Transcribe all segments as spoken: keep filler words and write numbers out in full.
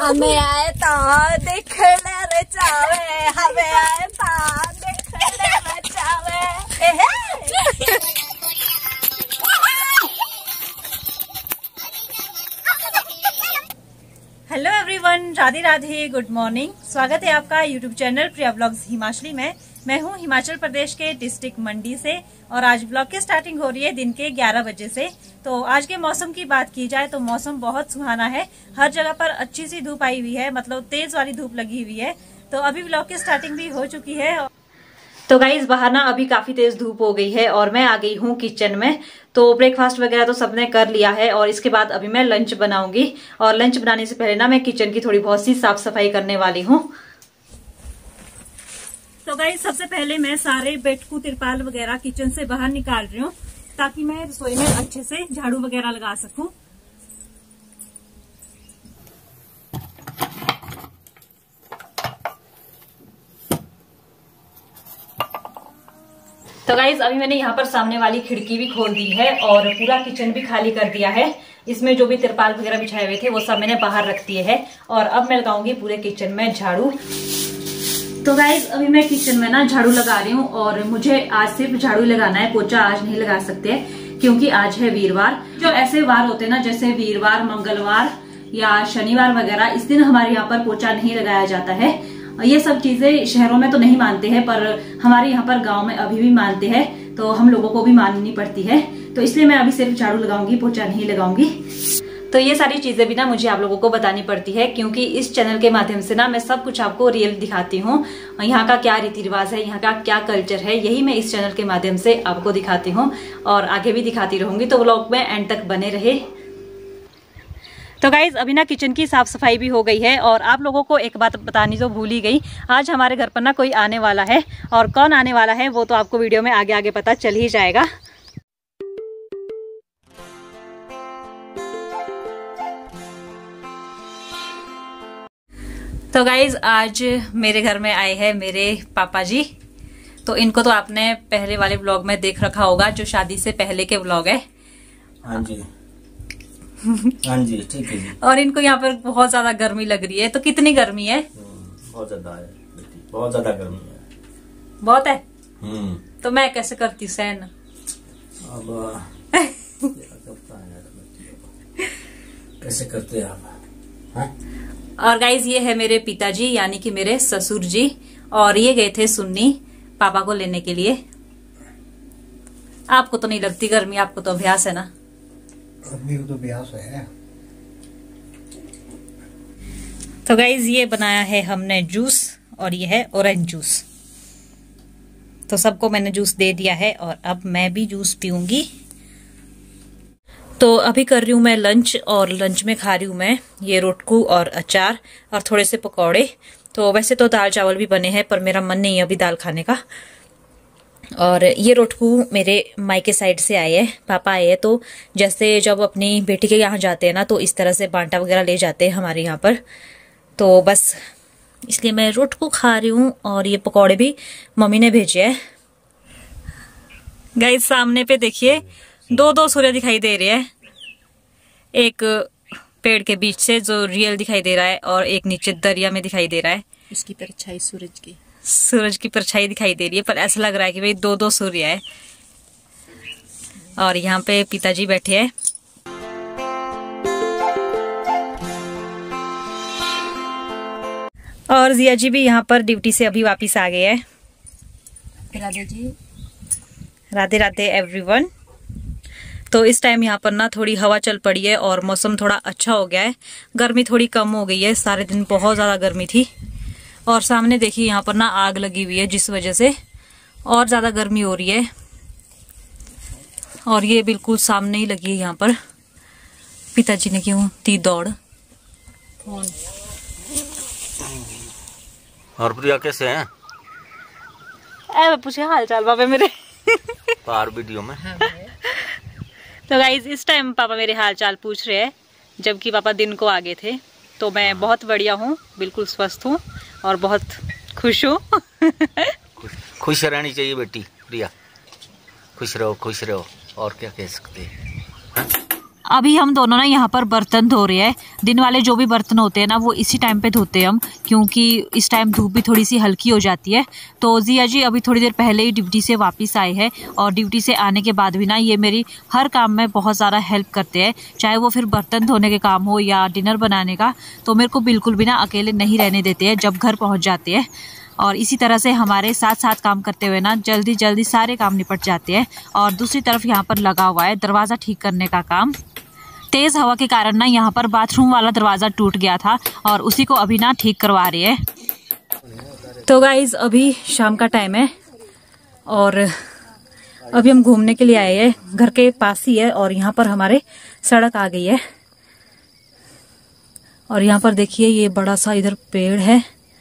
हमें आए तो देख ले रे चावे, हमें आए तो देख ले रे चावे। Hello everyone, Radhe Radhe, good morning. स्वागत है आपका YouTube channel Priya blogs Himachali में। मैं हूं हिमाचल प्रदेश के डिस्ट्रिक्ट मंडी से और आज ब्लॉग की स्टार्टिंग हो रही है दिन के ग्यारह बजे से। तो आज के मौसम की बात की जाए तो मौसम बहुत सुहाना है। हर जगह पर अच्छी सी धूप आई हुई है, मतलब तेज वाली धूप लगी हुई है। तो अभी ब्लॉग की स्टार्टिंग भी हो चुकी है। तो गाइज बाहर ना अभी काफी तेज धूप हो गई है और मैं आ गई हूँ किचन में। तो ब्रेकफास्ट वगैरह तो सबने कर लिया है और इसके बाद अभी मैं लंच बनाऊंगी। और लंच बनाने से पहले ना मैं किचन की थोड़ी बहुत सी साफ सफाई करने वाली हूँ। तो गाइज सबसे पहले मैं सारे बेडकू तिरपाल वगैरह किचन से बाहर निकाल रही हूँ ताकि मैं रसोई में अच्छे से झाड़ू वगैरह लगा सकूं। तो गाइज अभी मैंने यहाँ पर सामने वाली खिड़की भी खोल दी है और पूरा किचन भी खाली कर दिया है। इसमें जो भी तिरपाल वगैरह बिछाए हुए थे वो सब मैंने बाहर रख दिए हैं और अब मैं लगाऊंगी पूरे किचन में झाड़ू। तो गाइज अभी मैं किचन में ना झाड़ू लगा रही हूँ और मुझे आज सिर्फ झाड़ू लगाना है, पोछा आज नहीं लगा सकते क्योंकि आज है वीरवार। जो ऐसे वार होते हैं ना, जैसे वीरवार, मंगलवार या शनिवार वगैरह, इस दिन हमारे यहाँ पर पोछा नहीं लगाया जाता है। ये सब चीजें शहरों में तो नहीं मानते हैं पर हमारे यहाँ पर गांव में अभी भी मानते हैं, तो हम लोगों को भी माननी पड़ती है। तो इसलिए मैं अभी सिर्फ झाड़ू लगाऊंगी, पोछा नहीं लगाऊंगी। तो ये सारी चीजें भी ना मुझे आप लोगों को बतानी पड़ती है क्योंकि इस चैनल के माध्यम से ना मैं सब कुछ आपको रियल दिखाती हूँ। यहाँ का क्या रीति रिवाज है, यहाँ का क्या कल्चर है, यही मैं इस चैनल के माध्यम से आपको दिखाती हूँ और आगे भी दिखाती रहूंगी। तो व्लॉग में एंड तक बने रहे। तो गाइज अभी ना किचन की साफ सफाई भी हो गई है और आप लोगों को एक बात बतानी तो भूल ही गई। आज हमारे घर पर ना कोई आने वाला है और कौन आने वाला है वो तो आपको वीडियो में आगे आगे पता चल ही जाएगा। तो गाइज आज मेरे घर में आए हैं मेरे पापा जी। तो इनको तो आपने पहले वाले व्लॉग में देख रखा होगा, जो शादी से पहले के व्लॉग है। हाँ जी हाँ जी, ठीक है जी। और इनको यहाँ पर बहुत ज्यादा गर्मी लग रही है। तो कितनी गर्मी है? बहुत ज्यादा है, बहुत ज्यादा गर्मी है। बहुत है। हम्म तो मैं कैसे करती सहन? अब कैसे करते हैं आप? हाँ? और गाइज ये है मेरे पिताजी यानी कि मेरे ससुर जी और ये गए थे सुन्नी पापा को लेने के लिए। आपको तो नहीं लगती गर्मी, आपको तो अभ्यास है ना? गर्मी को तो अभ्यास है। तो गाइज ये बनाया है हमने जूस और ये है ऑरेंज जूस। तो सबको मैंने जूस दे दिया है और अब मैं भी जूस पीऊंगी। तो अभी कर रही हूँ मैं लंच और लंच में खा रही हूँ मैं ये रोटकू और अचार और थोड़े से पकौड़े। तो वैसे तो दाल चावल भी बने हैं पर मेरा मन नहीं है अभी दाल खाने का। और ये रोटकू मेरे मायके साइड से आए हैं, पापा आए हैं। तो जैसे जब अपनी बेटी के यहाँ जाते हैं ना तो इस तरह से बांटा वगैरह ले जाते हैं हमारे यहाँ पर। तो बस इसलिए मैं रोटकू खा रही हूँ और ये पकौड़े भी मम्मी ने भेजे हैं। गाइस सामने पे देखिए दो दो सूर्य दिखाई दे रहे हैं, एक पेड़ के बीच से जो रियल दिखाई दे रहा है और एक नीचे दरिया में दिखाई दे रहा है। इसकी परछाई सूरज की सूरज की परछाई दिखाई दे रही है पर ऐसा लग रहा है कि भाई दो दो सूर्य है। और यहाँ पे पिताजी बैठे हैं। और जिया जी भी यहाँ पर ड्यूटी से अभी वापस आ गए हैं। राधे जी, राधे राधे एवरीवन। तो इस टाइम यहाँ पर ना थोड़ी हवा चल पड़ी है और मौसम थोड़ा अच्छा हो गया है, गर्मी थोड़ी कम हो गई है। सारे दिन बहुत ज्यादा गर्मी थी और सामने देखिए यहाँ पर ना आग लगी हुई है जिस वजह से और ज्यादा गर्मी हो रही है। और ये बिल्कुल सामने ही लगी है यहाँ पर। पिताजी ने क्यों दी दौड़। और प्रिया कैसे हैं? ए पूछे हाल चाल पापा मेरे पार वीडियो में। तो गाइज इस टाइम पापा मेरे हाल चाल पूछ रहे हैं जबकि पापा दिन को आ गए थे। तो मैं बहुत बढ़िया हूँ, बिल्कुल स्वस्थ हूँ और बहुत खुश हूँ। खुश, खुश रहनी चाहिए बेटी प्रिया, खुश रहो खुश रहो, और क्या कह सकते हैं। अभी हम दोनों ना यहाँ पर बर्तन धो रहे हैं। दिन वाले जो भी बर्तन होते हैं ना वो इसी टाइम पे धोते हैं हम, क्योंकि इस टाइम धूप भी थोड़ी सी हल्की हो जाती है। तो जिया जी अभी थोड़ी देर पहले ही ड्यूटी से वापस आए हैं और ड्यूटी से आने के बाद भी ना ये मेरी हर काम में बहुत ज़्यादा हेल्प करते हैं, चाहे वो फिर बर्तन धोने के काम हो या डिनर बनाने का। तो मेरे को बिल्कुल भी ना अकेले नहीं रहने देते हैं जब घर पहुँच जाते हैं। और इसी तरह से हमारे साथ साथ काम करते हुए ना जल्दी जल्दी सारे काम निपट जाते हैं। और दूसरी तरफ यहाँ पर लगा हुआ है दरवाज़ा ठीक करने का काम। तेज़ हवा के कारण ना यहाँ पर बाथरूम वाला दरवाज़ा टूट गया था और उसी को अभी ना ठीक करवा रही है। तो गाइज अभी शाम का टाइम है और अभी हम घूमने के लिए आए हैं। घर के पास ही है और यहाँ पर हमारे सड़क आ गई है। और यहाँ पर देखिए ये बड़ा सा इधर पेड़ है,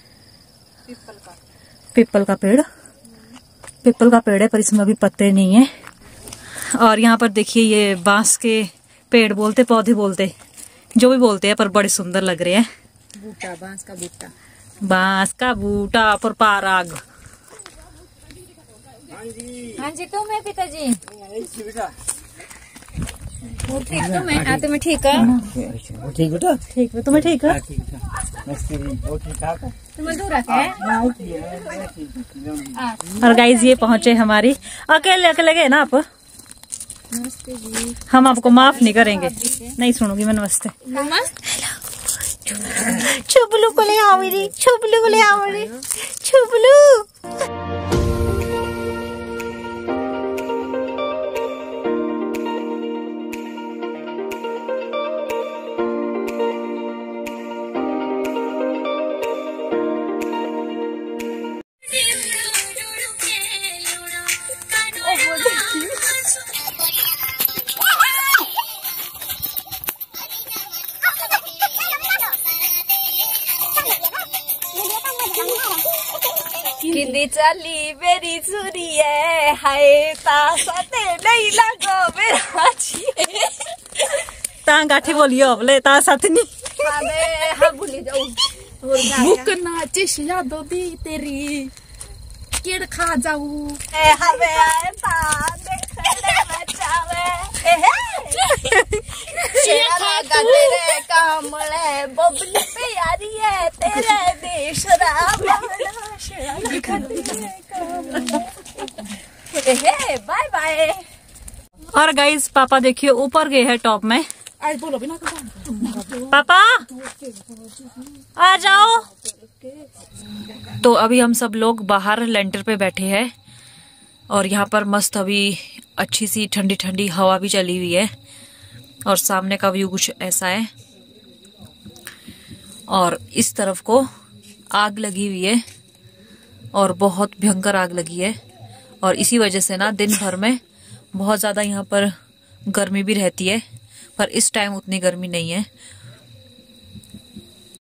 पीपल का पेड़ पीपल का पेड़ है, पर इसमें अभी पत्ते नहीं है। और यहाँ पर देखिए ये बांस के पेड़ बोलते, पौधे बोलते, जो भी बोलते हैं, पर बड़े सुंदर लग रहे हैं। बूटा, बांस का बूटा, बांस का बूटा पर पाराग। हाँ जी तुम है पिताजी? वो ठीक तुम है? हाँ तुम्हें ठीक है? ठीक बेटा, ठीक है तुम्हें ठीक है? तुम्हें दूर रखे है? और गाइज ये पहुंचे हमारी, अकेले अकेले गए ना आप? नमस्ते जी। हम आपको माफ नहीं करेंगे। नहीं सुनूंगी मैं नमस्ते। छुबलू को ले आओ मेरी, छुबलू को ले आओ मेरी, छुबलू। किंदी चाली मेरी चुरी है, हाय तासाते नहीं लगो मेरा जी। ता गाठी बोलियो अबले ता साथ नहीं। अबे हाँ भूल जाऊँ। भूख नाचिश यादों दी तेरी किड़ खा जाऊँ। ए हवे आए ता देखने बचावे। ए हे शेरा का तेरे कामले बबली पे यारी है तेरे देश राम। Bye bye. और गाइस पापा देखिए ऊपर गए हैं टॉप में। आज बोलो बिना पापा आ जाओ। तो अभी हम सब लोग बाहर लेंटर पे बैठे हैं और यहाँ पर मस्त अभी अच्छी सी ठंडी ठंडी हवा भी चली हुई है और सामने का व्यू कुछ ऐसा है। और इस तरफ को आग लगी हुई है और बहुत भयंकर आग लगी है और इसी वजह से ना दिन भर में बहुत ज़्यादा यहाँ पर गर्मी भी रहती है, पर इस टाइम उतनी गर्मी नहीं है।